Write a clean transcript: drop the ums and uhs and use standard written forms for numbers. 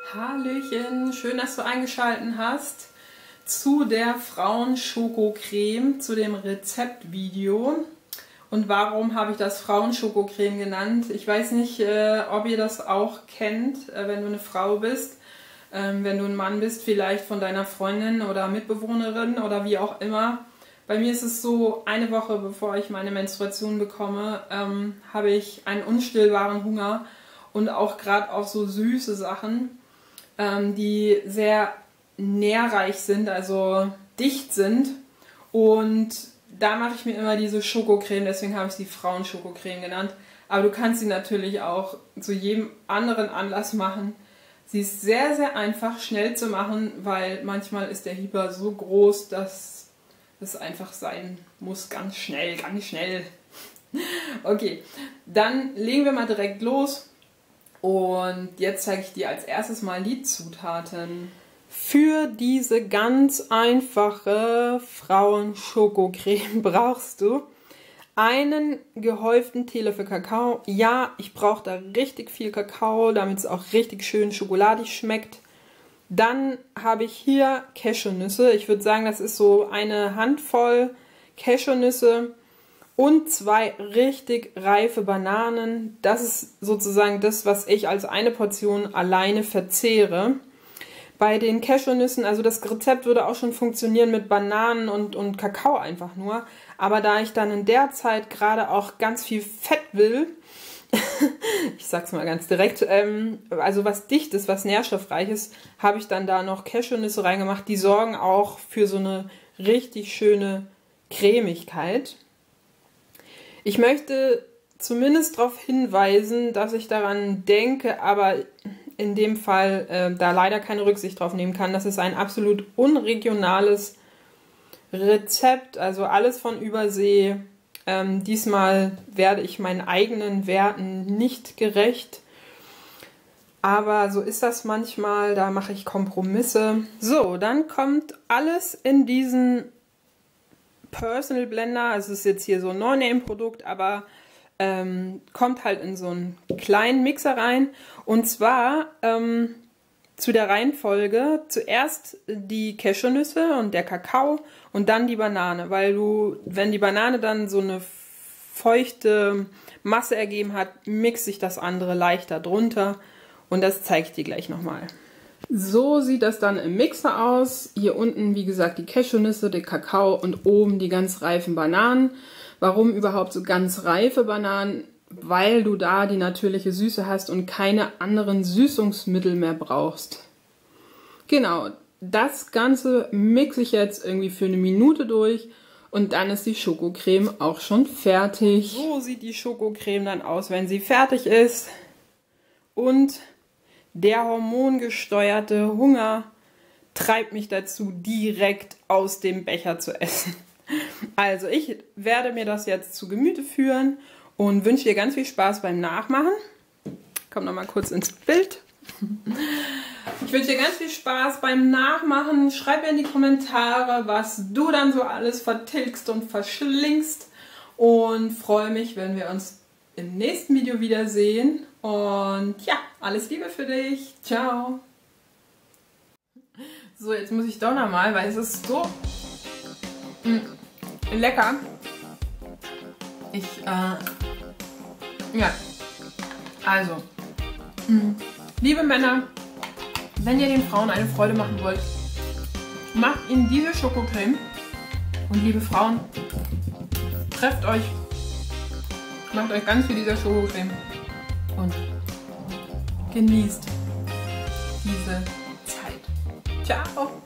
Hallöchen, schön, dass du eingeschaltet hast zu der Frauenschokocreme, zu dem Rezeptvideo. Und warum habe ich das Frauenschokocreme genannt? Ich weiß nicht, ob ihr das auch kennt, wenn du eine Frau bist, wenn du ein Mann bist, vielleicht von deiner Freundin oder Mitbewohnerin oder wie auch immer. Bei mir ist es so, eine Woche bevor ich meine Menstruation bekomme, habe ich einen unstillbaren Hunger und auch gerade auf so süße Sachen, die sehr nährreich sind, also dicht sind. Und da mache ich mir immer diese Schokocreme, deswegen habe ich sie Frauenschokocreme genannt. Aber du kannst sie natürlich auch zu jedem anderen Anlass machen. Sie ist sehr, sehr einfach, schnell zu machen, weil manchmal ist der Hieber so groß, dass es einfach sein muss, ganz schnell, ganz schnell. Okay, dann legen wir mal direkt los. Und jetzt zeige ich dir als erstes mal die Zutaten. Für diese ganz einfache Frauenschokocreme brauchst du einen gehäuften Teelöffel Kakao. Ja, ich brauche da richtig viel Kakao, damit es auch richtig schön schokoladig schmeckt. Dann habe ich hier Cashewnüsse. Ich würde sagen, das ist so eine Handvoll Cashewnüsse. Und 2 richtig reife Bananen. Das ist sozusagen das, was ich als eine Portion alleine verzehre. Bei den Cashewnüssen, also das Rezept würde auch schon funktionieren mit Bananen und Kakao einfach nur. Aber da ich dann in der Zeit gerade auch ganz viel Fett will, ich sag's mal ganz direkt, also was Dichtes, was Nährstoffreiches, habe ich dann da noch Cashewnüsse reingemacht. Die sorgen auch für so eine richtig schöne Cremigkeit. Ich möchte zumindest darauf hinweisen, dass ich daran denke, aber in dem Fall da leider keine Rücksicht drauf nehmen kann. Das ist ein absolut unregionales Rezept, also alles von Übersee. Diesmal werde ich meinen eigenen Werten nicht gerecht. Aber so ist das manchmal, da mache ich Kompromisse. So, dann kommt alles in diesen Personal Blender, also es ist jetzt hier so ein No-Name-Produkt, aber kommt halt in so einen kleinen Mixer rein. Und zwar zu der Reihenfolge zuerst die Cashewnüsse und der Kakao und dann die Banane, weil wenn die Banane dann so eine feuchte Masse ergeben hat, mixt sich das andere leichter drunter und das zeige ich dir gleich nochmal. So sieht das dann im Mixer aus. Hier unten, wie gesagt, die Cashewnüsse, der Kakao und oben die ganz reifen Bananen. Warum überhaupt so ganz reife Bananen? Weil du da die natürliche Süße hast und keine anderen Süßungsmittel mehr brauchst. Genau, das Ganze mixe ich jetzt irgendwie für eine Minute durch und dann ist die Schokocreme auch schon fertig. So sieht die Schokocreme dann aus, wenn sie fertig ist. Und der hormongesteuerte Hunger treibt mich dazu, direkt aus dem Becher zu essen. Also ich werde mir das jetzt zu Gemüte führen und wünsche dir ganz viel Spaß beim Nachmachen. Komm noch mal kurz ins Bild. Ich wünsche dir ganz viel Spaß beim Nachmachen. Schreib mir in die Kommentare, was du dann so alles vertilgst und verschlingst. Und freue mich, wenn wir uns im nächsten Video wiedersehen. Und ja, alles Liebe für dich. Ciao. So, jetzt muss ich doch nochmal, weil es ist so lecker. Ja, also, liebe Männer, wenn ihr den Frauen eine Freude machen wollt, macht ihnen diese Schokocreme. Und liebe Frauen, trefft euch, macht euch ganz viel dieser Schokocreme und genießt diese Zeit. Ciao!